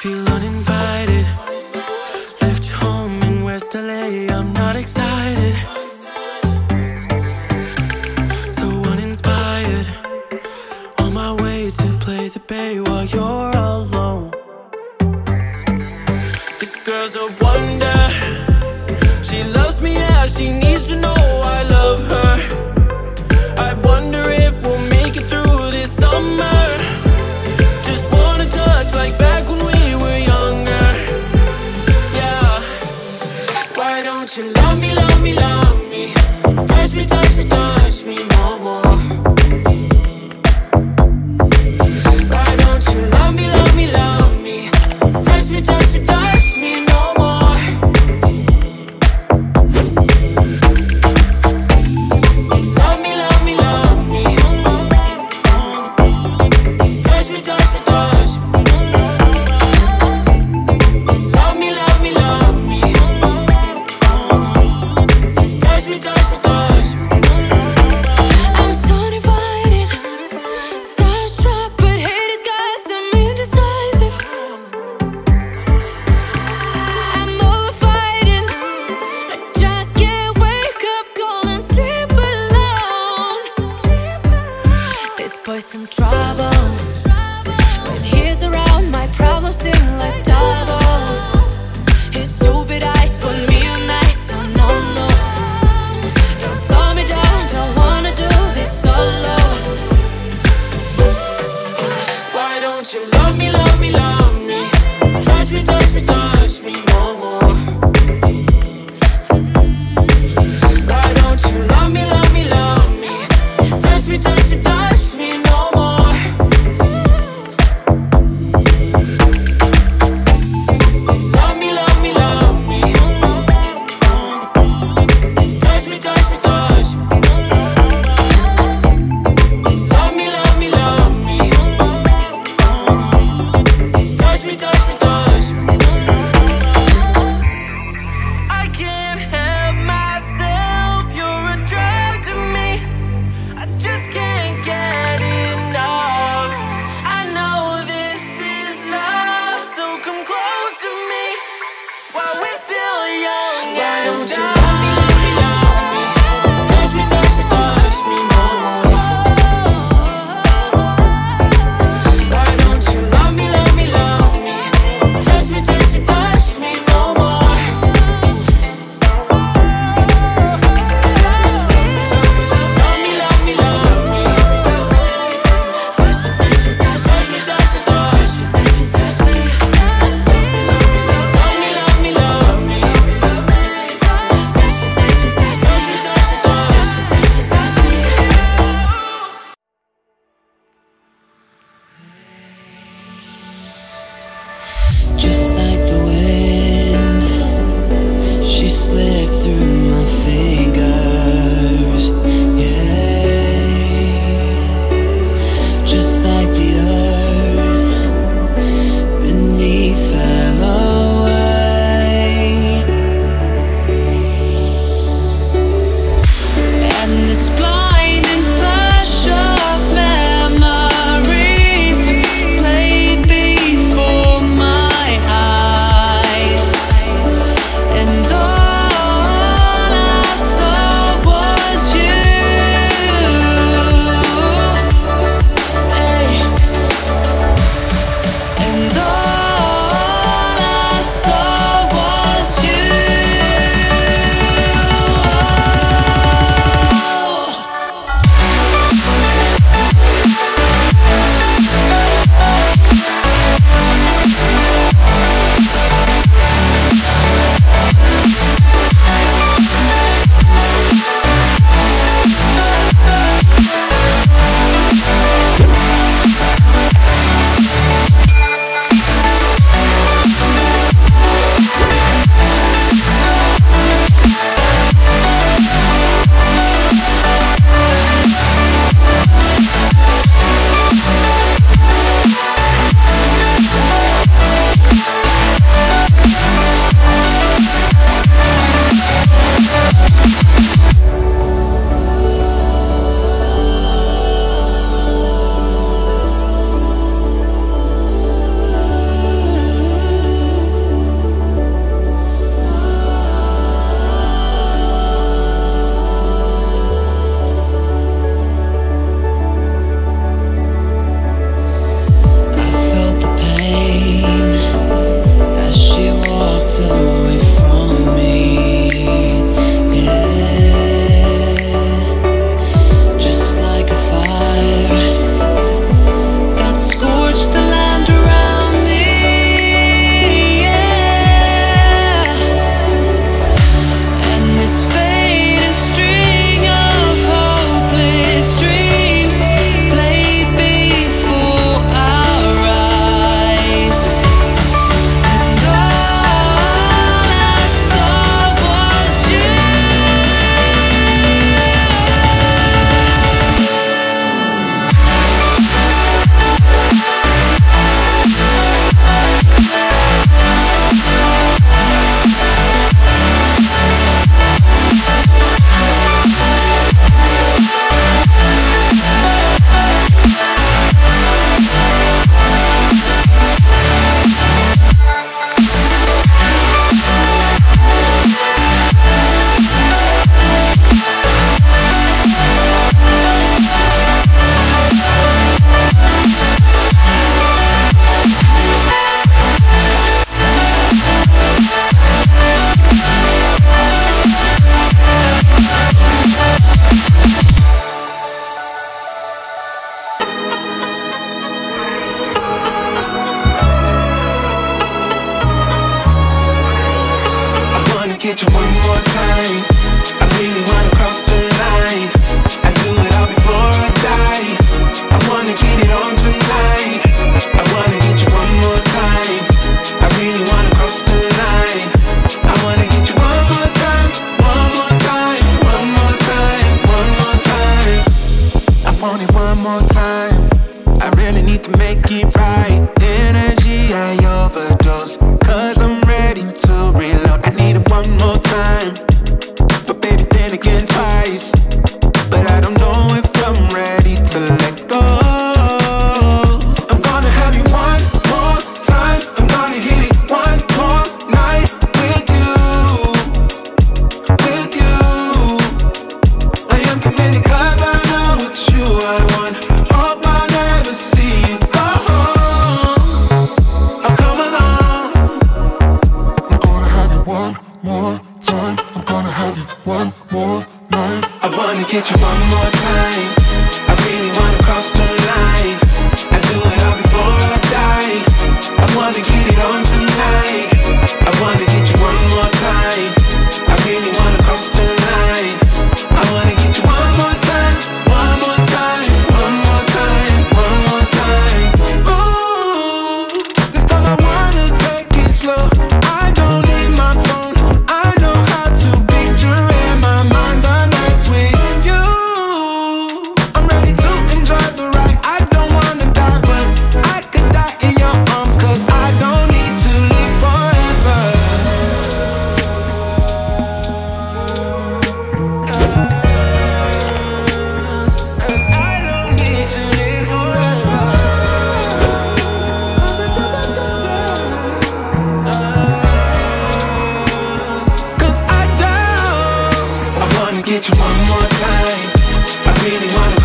Feel uninvited. Left your home in West LA, I'm not excited. So uninspired. On my way to play the bay while you're alone. This girl's a wonder. She loves me, yeah, she needs to know I love her. I wonder if we'll make it through this summer. Just wanna touch like back when we were younger. Yeah. Why don't you love me, love me, love me? Touch me, touch me, touch me no more. Why don't you love me, love me, love me? Touch me, touch me, touch me no more. Love me, love me, love me. Touch me, touch me, touch me. Love me, love me, love me. Touch me, touch me, touch me. I'm so divided, starstruck, but hate has got some indecisive. I'm over fighting, I just can't wake up cold and sleep alone. This boy's some trouble. When he's around, my problems seem like double. His stupid eyes put me on ice, so no, no. Don't slow me down, don't wanna do this solo. Why don't you love me, love me, love me? Touch me, touch me, touch me no more. Why don't you love me, love me, love me? Touch me, touch me, touch me no more. wanna get you one more time. I really wanna cross the line. I do it all before I die. I wanna get it on tonight. I wanna get you one more time. I really wanna cross the line. I wanna get you one more time, one more time, one more time, one more time. Ooh, this time I wanna take it slow. I don't need my phone. I know how to picture in my mind the nights with you. I'm ready to enjoy the ride. I don't wanna die, but I could die in your arms, 'cause I don't need to live forever. Get you one more time. I really wanna